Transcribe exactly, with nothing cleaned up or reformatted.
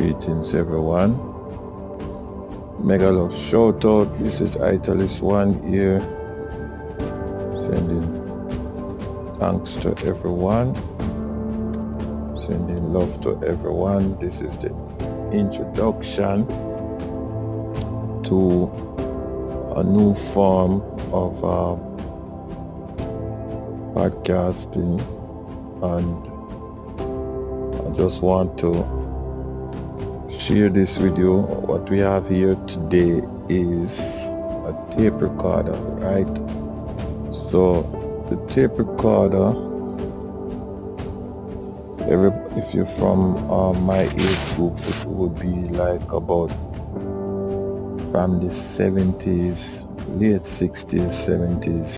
Greetings everyone. Mega love shout out. This is Italist One here. Sending thanks to everyone. Sending love to everyone. This is the introduction to a new form of uh, podcasting, and I just want to share this with you. What we have here today is a tape recorder, right? So the tape recorder, every, if you're from uh, my age group, which would be like about from the seventies, late sixties, seventies,